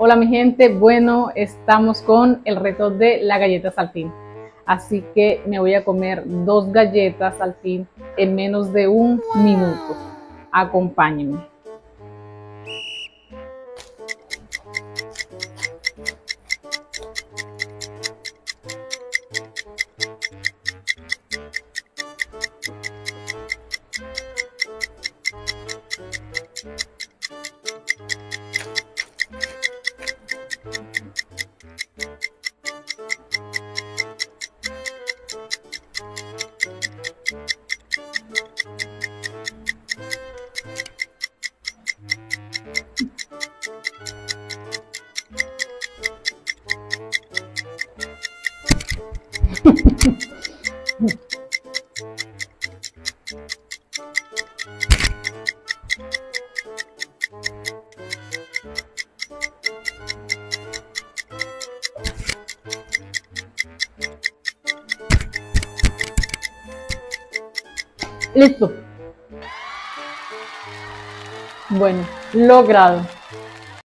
Hola mi gente, bueno, estamos con el reto de la galleta Saltín. Así que me voy a comer 2 galletas Saltín en menos de 1 minuto. Acompáñenme. Listo. Bueno, logrado.